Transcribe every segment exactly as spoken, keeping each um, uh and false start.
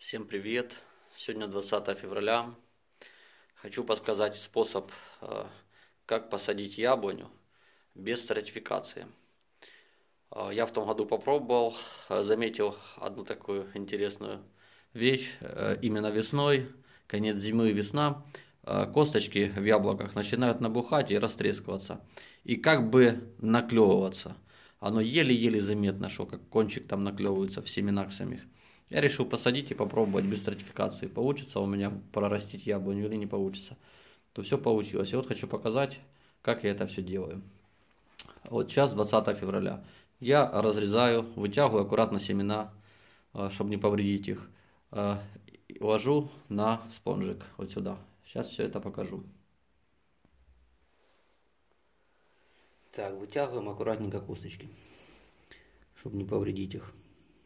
Всем привет! Сегодня двадцатое февраля. Хочу подсказать способ, как посадить яблоню без стратификации. Я в том году попробовал, заметил одну такую интересную вещь. Именно весной, конец зимы и весна, косточки в яблоках начинают набухать и растрескиваться. И как бы наклевываться. Оно еле-еле заметно, что как кончик там наклевывается в семенах самих. Я решил посадить и попробовать без стратификации. Получится у меня прорастить яблоню или не получится. То все получилось. И вот хочу показать, как я это все делаю. Вот сейчас двадцатое февраля. Я разрезаю, вытягиваю аккуратно семена, чтобы не повредить их. Ложу на спонжик вот сюда. Сейчас все это покажу. Так, вытягиваем аккуратненько косточки, чтобы не повредить их.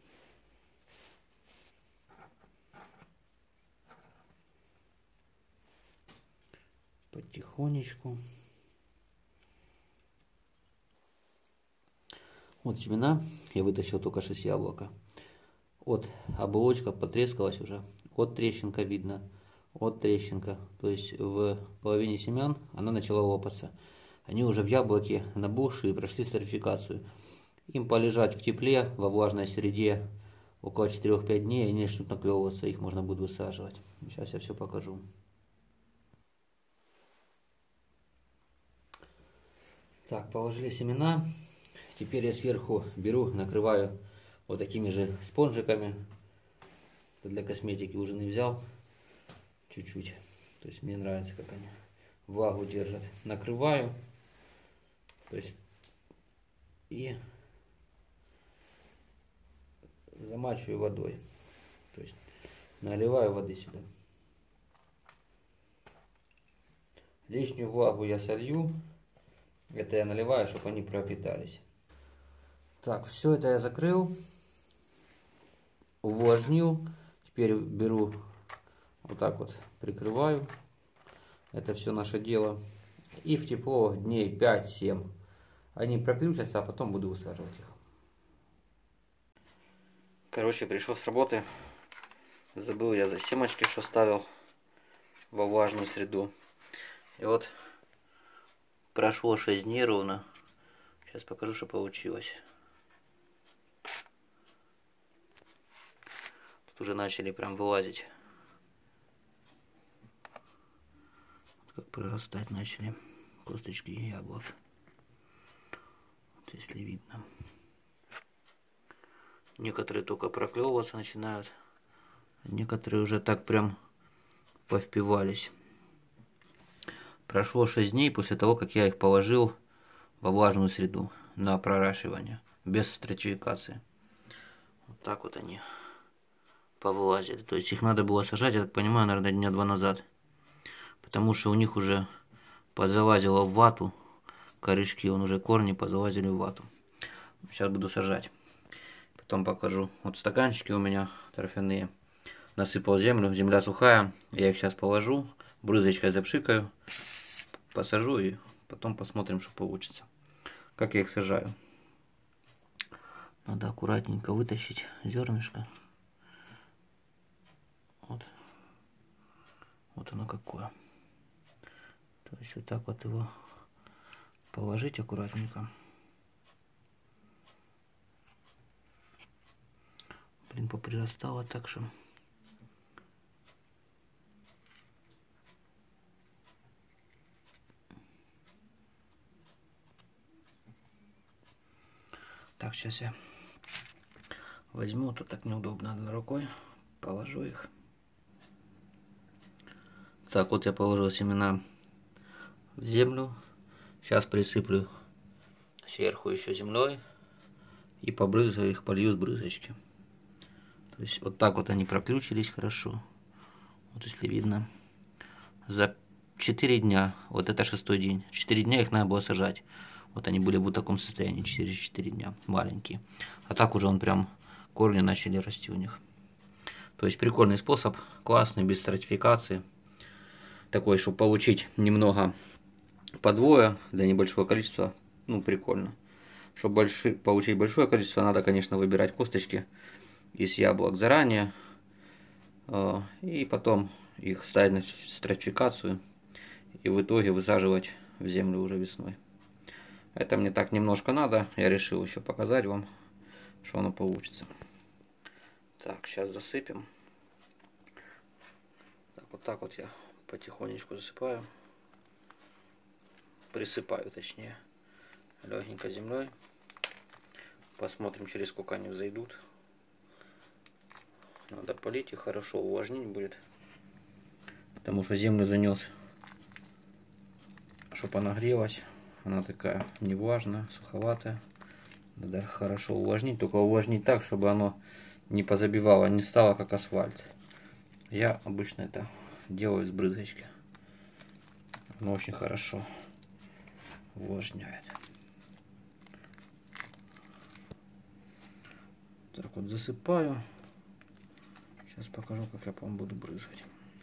Потихонечку. Вот семена я вытащил только шесть яблока. Вот оболочка потрескалась уже. Вот трещинка видно. Вот трещинка. То есть в половине семян она начала лопаться. Они уже в яблоке набухшие, прошли стратификацию. Им полежать в тепле, во влажной среде около четырёх-пяти дней, и они начнут наклевываться, их можно будет высаживать. Сейчас я все покажу. Так, положили семена. Теперь я сверху беру, накрываю вот такими же спонжиками. Для косметики у жены взял чуть-чуть. То есть мне нравится, как они влагу держат. Накрываю. То есть и замачиваю водой. То есть наливаю воды сюда. Лишнюю влагу я солью. Это я наливаю, чтобы они пропитались. Так, все это я закрыл. Увлажнил. Теперь беру вот так вот, прикрываю. Это все наше дело. И в тепло дней пять-семь. Они проключатся, а потом буду высаживать их. Короче, пришел с работы. Забыл я за семечки, что ставил во влажную среду. И вот прошло шесть дней ровно. Сейчас покажу, что получилось. Тут уже начали прям вылазить. Как прорастать начали косточки яблок. Вот если видно. Некоторые только проклевываться начинают. Некоторые уже так прям повпивались. Прошло шесть дней после того, как я их положил во влажную среду на проращивание, без стратификации. Вот так вот они повылазили. То есть их надо было сажать, я так понимаю, наверное, дня два назад. Потому что у них уже позалазило в вату корешки, он уже корни позалазили в вату. Сейчас буду сажать. Потом покажу. Вот стаканчики у меня торфяные. Насыпал землю, земля сухая. Я их сейчас положу, брызочкой запшикаю, посажу и потом посмотрим, что получится. Как я их сажаю. Надо аккуратненько вытащить зернышко. Вот. Вот оно какое. То есть вот так вот его положить аккуратненько. Блин, поприрастало так что. Так, сейчас я возьму, то так неудобно одной рукой, положу их. Так, вот я положил семена в землю. Сейчас присыплю сверху еще землей и побрызгаю их, полью с брызочки. То есть вот так вот они проключились хорошо. Вот если видно. За четыре дня, вот это шестой день, четыре дня их надо было сажать. Вот они были бы в таком состоянии через четыре дня, маленькие. А так уже он прям, корни начали расти у них. То есть прикольный способ, классный, без стратификации. Такой, чтобы получить немного подвоя для небольшого количества, ну прикольно. Чтобы больши, получить большое количество, надо, конечно, выбирать косточки из яблок заранее. И потом их ставить на стратификацию и в итоге высаживать в землю уже весной. Это мне так немножко надо, я решил еще показать вам, что оно получится. Так, сейчас засыпем. Так, вот так вот я потихонечку засыпаю. Присыпаю, точнее, легенько землей. Посмотрим, через сколько они взойдут. Надо полить и хорошо увлажнить будет. Потому что землю занес, чтобы она грелась. Она такая невлажная, суховатая. Надо хорошо увлажнить. Только увлажнить так, чтобы оно не позабивало, не стало как асфальт. Я обычно это делаю с брызгочки. Оно очень хорошо увлажняет. Так вот засыпаю. Сейчас покажу, как я вам буду брызгать.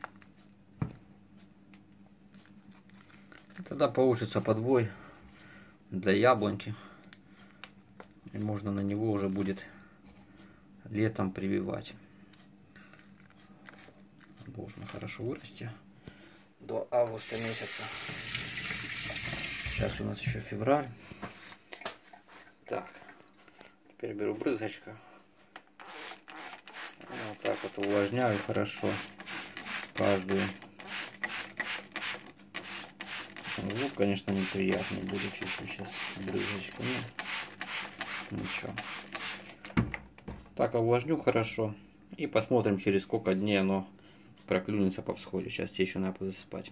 И тогда получится подвой для яблоньки. И можно на него уже будет летом прививать. Должно хорошо вырасти до августа месяца. Сейчас у нас еще февраль. Так, теперь беру брызгочка. Вот так вот увлажняю хорошо каждую. Звук, конечно, неприятный будет чуть-чуть сейчас брызгочка, но ничего. Так увлажню хорошо и посмотрим, через сколько дней оно проклюнется по всходе. Сейчас тебе еще надо засыпать.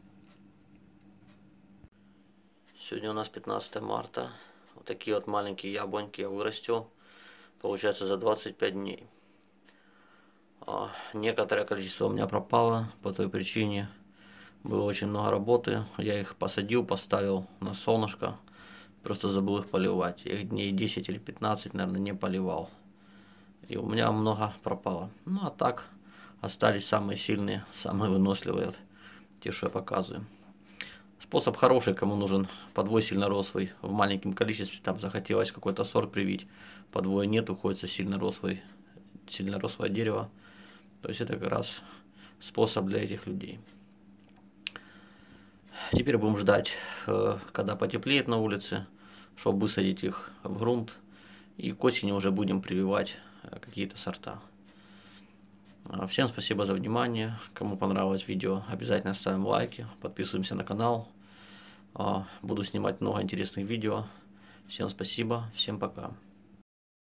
Сегодня у нас пятнадцатое марта. Вот такие вот маленькие яблоньки я вырастил. Получается за двадцать пять дней. Некоторое количество у меня пропало по той причине. Было очень много работы. Я их посадил, поставил на солнышко. Просто забыл их поливать. Я их дней десять или пятнадцать, наверное, не поливал. И у меня много пропало. Ну а так остались самые сильные, самые выносливые. Вот, те, что я показываю. Способ хороший, кому нужен подвой сильнорослый в маленьком количестве. Там захотелось какой-то сорт привить. Подвоя нет, уходится сильнорослый, сильнорослое дерево. То есть это как раз способ для этих людей. Теперь будем ждать, когда потеплеет на улице, чтобы высадить их в грунт. И к осени уже будем прививать какие-то сорта. Всем спасибо за внимание. Кому понравилось видео, обязательно ставим лайки, подписываемся на канал. Буду снимать много интересных видео. Всем спасибо, всем пока.